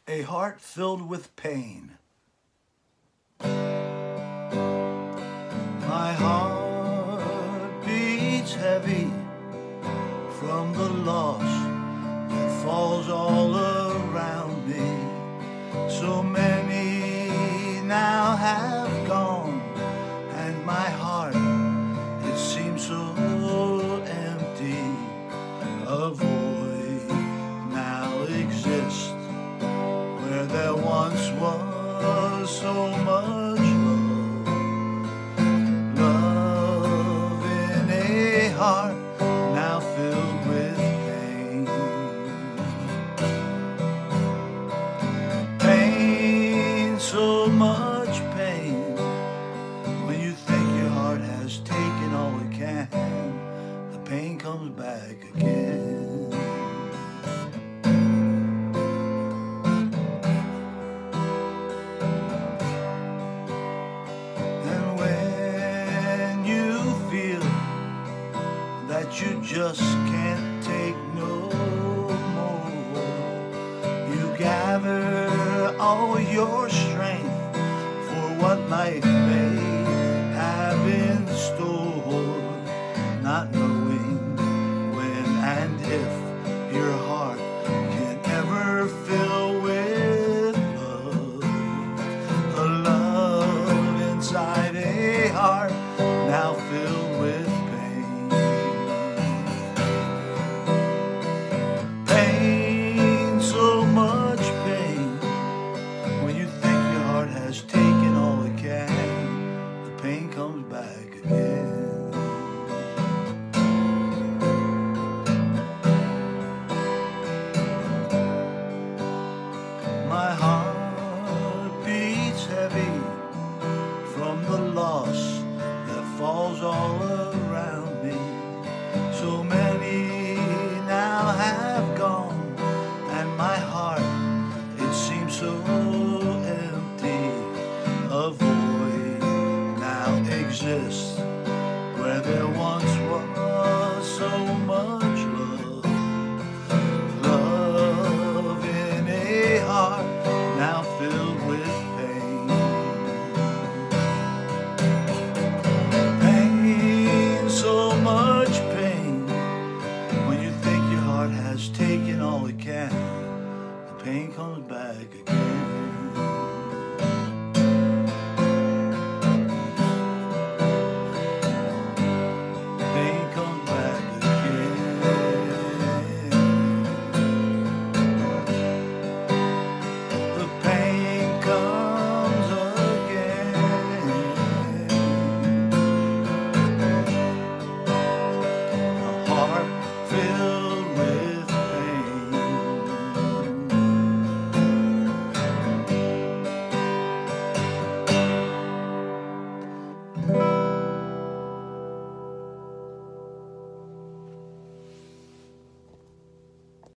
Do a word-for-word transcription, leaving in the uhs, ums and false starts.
A heart filled with pain. My heart beats heavy from the loss that falls all around me. So many now have gone, and my heart, it seems so empty. A void now exists where there once was so much love. Love in a heart now filled with pain. Pain, so much pain. When you think your heart has taken all it can, the pain comes back again. That you just can't take no more, you gather all your strength for what life may have in store, not knowing when and if your heart can ever fill with love. A love inside a heart now filled with pain comes back again. My heart beats heavy from the loss that falls all around me. So many now have gone, and my heart, it seems so empty. A void exists where there once was so much love. Love in a heart now filled with pain. Pain, so much pain. When you think your heart has taken all it can, the pain comes back again.